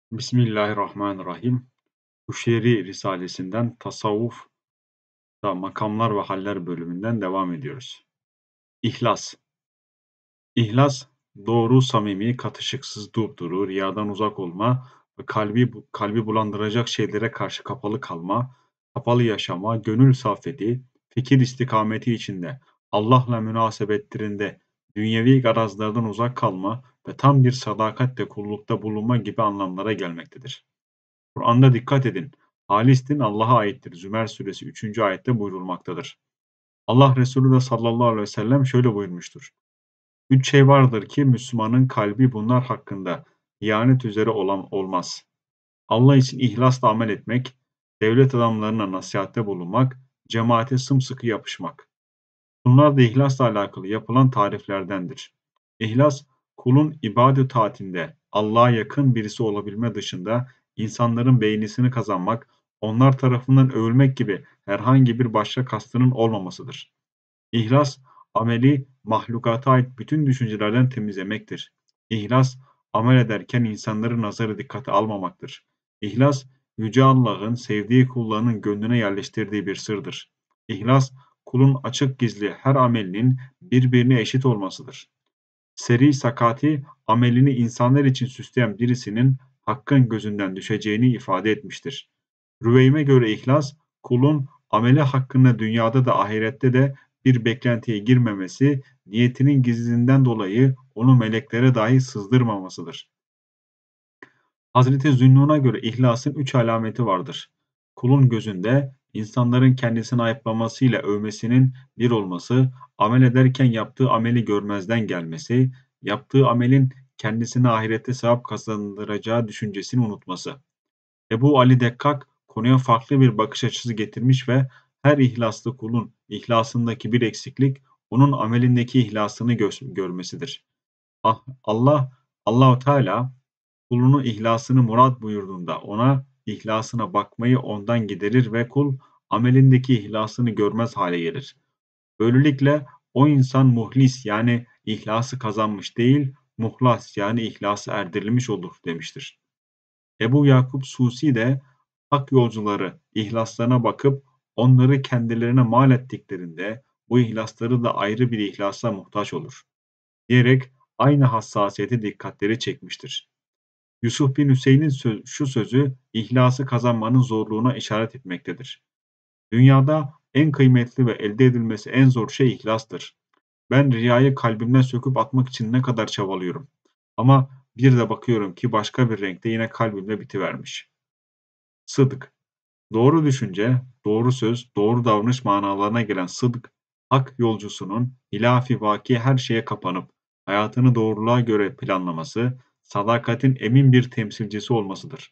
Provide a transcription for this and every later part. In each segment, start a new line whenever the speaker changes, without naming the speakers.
Bismillahirrahmanirrahim. Kuşehri Risalesinden Tasavvufta Makamlar ve Haller bölümünden devam ediyoruz. İhlas. İhlas, doğru, samimi, katışıksız dupduru, riyadan uzak olma ve kalbi bulandıracak şeylere karşı kapalı kalma, kapalı yaşama, gönül safeti, fikir istikameti içinde, Allah'la münasebetlerinde dünyevi garazlardan uzak kalma ve tam bir sadakatle kullukta bulunma gibi anlamlara gelmektedir. Kur'an'da dikkat edin. Halis din Allah'a aittir. Zümer suresi 3. ayette buyurulmaktadır. Allah Resulü de sallallahu aleyhi ve sellem şöyle buyurmuştur. Üç şey vardır ki Müslümanın kalbi bunlar hakkında ihanet üzere olmaz. Allah için ihlasla amel etmek, devlet adamlarına nasihatte bulunmak, cemaate sımsıkı yapışmak. Bunlar da ihlasla alakalı yapılan tariflerdendir. İhlas, kulun ibadet taatinde Allah'a yakın birisi olabilme dışında insanların beğenisini kazanmak, onlar tarafından övülmek gibi herhangi bir başka kastının olmamasıdır. İhlas, ameli mahlukata ait bütün düşüncelerden temizlemektir. İhlas, amel ederken insanların nazarı dikkate almamaktır. İhlas, Yüce Allah'ın sevdiği kullarının gönlüne yerleştirdiği bir sırdır. İhlas, kulun açık gizli her amelinin birbirine eşit olmasıdır. Seri sakati, amelini insanlar için süsleyen birisinin hakkın gözünden düşeceğini ifade etmiştir. Rüveyme göre ihlas, kulun ameli hakkında dünyada da ahirette de bir beklentiye girmemesi, niyetinin gizliliğinden dolayı onu meleklere dahi sızdırmamasıdır. Hazreti Zünnun'a göre ihlasın 3 alameti vardır. Kulun gözünde insanların kendisini ayıplamasıyla övmesinin bir olması, amel ederken yaptığı ameli görmezden gelmesi, yaptığı amelin kendisine ahirette sevap kazandıracağı düşüncesini unutması. Ebu Ali Dekkak konuya farklı bir bakış açısı getirmiş ve her ihlaslı kulun ihlasındaki bir eksiklik onun amelindeki ihlasını görmesidir. Allahu Teala kulunu ihlasını murad buyurduğunda ona ihlasına bakmayı ondan giderir ve kul amelindeki ihlasını görmez hale gelir. Böylelikle o insan muhlis yani ihlası kazanmış değil, muhlas yani ihlası erdirilmiş olur demiştir. Ebu Yakup Susi de hak yolcuları ihlaslarına bakıp onları kendilerine mal ettiklerinde bu ihlasları da ayrı bir ihlasa muhtaç olur diyerek aynı hassasiyete dikkatleri çekmiştir. Yusuf bin Hüseyin'in şu sözü ihlası kazanmanın zorluğuna işaret etmektedir. Dünyada en kıymetli ve elde edilmesi en zor şey ihlastır. Ben riyayı kalbimden söküp atmak için ne kadar çabalıyorum. Ama bir de bakıyorum ki başka bir renkte yine kalbimde bitivermiş. Sıdık. Doğru düşünce, doğru söz, doğru davranış manalarına gelen sıdk, hak yolcusunun ilafi vaki her şeye kapanıp hayatını doğruluğa göre planlaması, sadakatin emin bir temsilcisi olmasıdır.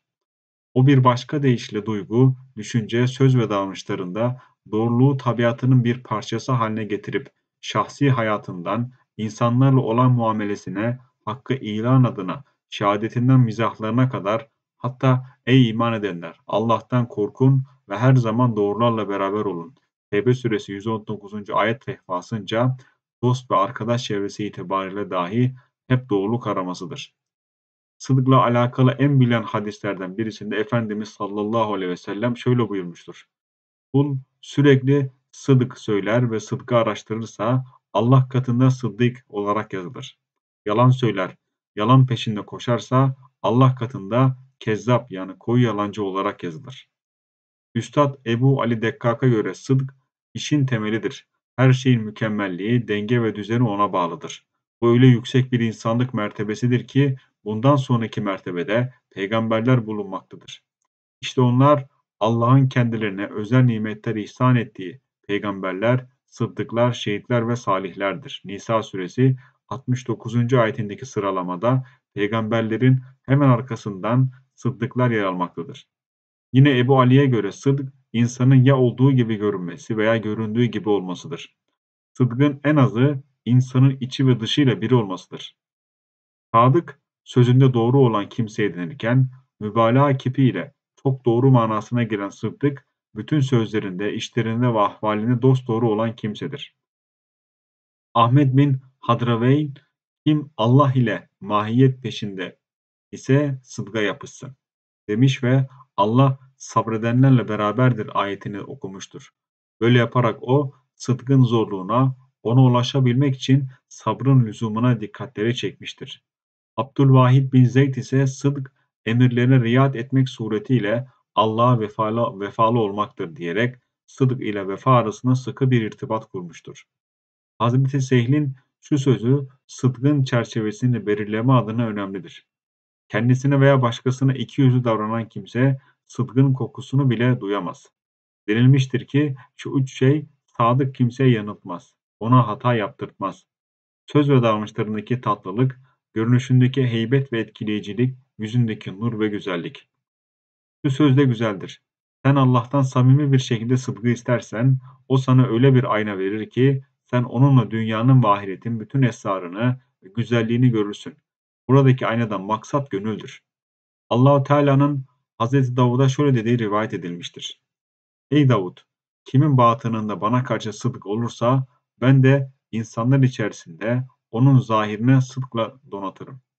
O bir başka deyişle duygu, düşünce, söz ve davranışlarında doğruluğu tabiatının bir parçası haline getirip şahsi hayatından, insanlarla olan muamelesine, hakkı ilan adına, şehadetinden mizahlarına kadar hatta ey iman edenler Allah'tan korkun ve her zaman doğrularla beraber olun. Tevbe suresi 119. ayet fehvasınca dost ve arkadaş çevresi itibariyle dahi hep doğruluk aramasıdır. Sıdkla alakalı en bilinen hadislerden birisinde Efendimiz sallallahu aleyhi ve sellem şöyle buyurmuştur. Kul sürekli sıdık söyler ve sıdkı araştırırsa Allah katında sıddık olarak yazılır. Yalan söyler, yalan peşinde koşarsa Allah katında kezzap yani koyu yalancı olarak yazılır. Üstad Ebu Ali Dekkak'a göre sıdk işin temelidir. Her şeyin mükemmelliği, denge ve düzeni ona bağlıdır. Bu öyle yüksek bir insanlık mertebesidir ki bundan sonraki mertebede peygamberler bulunmaktadır. İşte onlar Allah'ın kendilerine özel nimetler ihsan ettiği peygamberler, sıddıklar, şehitler ve salihlerdir. Nisa suresi 69. ayetindeki sıralamada peygamberlerin hemen arkasından sıddıklar yer almaktadır. Yine Ebu Ali'ye göre sıdk, insanın ya olduğu gibi görünmesi veya göründüğü gibi olmasıdır. Sıdkın en azı insanın içi ve dışıyla biri olmasıdır. Sadık, sözünde doğru olan kimseye denirken, mübalağa kipiyle çok doğru manasına gelen sıddık, bütün sözlerinde, işlerinde ve ahvalinde dosdoğru olan kimsedir. Ahmed bin Hadraveyn, kim Allah ile mahiyet peşinde ise sıdka yapışsın. demiş ve Allah sabredenlerle beraberdir ayetini okumuştur. Böyle yaparak o sıdkın zorluğuna, ona ulaşabilmek için sabrın lüzumuna dikkatleri çekmiştir. Abdülvahid bin Zeyd ise sıdk emirlerine riayet etmek suretiyle Allah'a vefalı olmaktır diyerek sıdk ile vefa arasında sıkı bir irtibat kurmuştur. Hazreti Sehl'in şu sözü sıdkın çerçevesini belirleme adına önemlidir. Kendisine veya başkasına ikiyüzlü davranan kimse sıdkın kokusunu bile duyamaz. Denilmiştir ki şu üç şey sadık kimseye yanıltmaz, ona hata yaptırtmaz. Söz ve davranışlarındaki tatlılık, görünüşündeki heybet ve etkileyicilik, yüzündeki nur ve güzellik. Şu söz de güzeldir. Sen Allah'tan samimi bir şekilde sıdkı istersen, o sana öyle bir ayna verir ki, sen onunla dünyanın ve ahiretin bütün esrarını ve güzelliğini görürsün. Buradaki aynadan maksat gönüldür. Allahu Teala'nın Hazreti Davud'a şöyle dediği rivayet edilmiştir. Ey Davud! Kimin batınında bana karşı sıdk olursa ben de insanlar içerisinde onun zahirine sıdkla donatırım.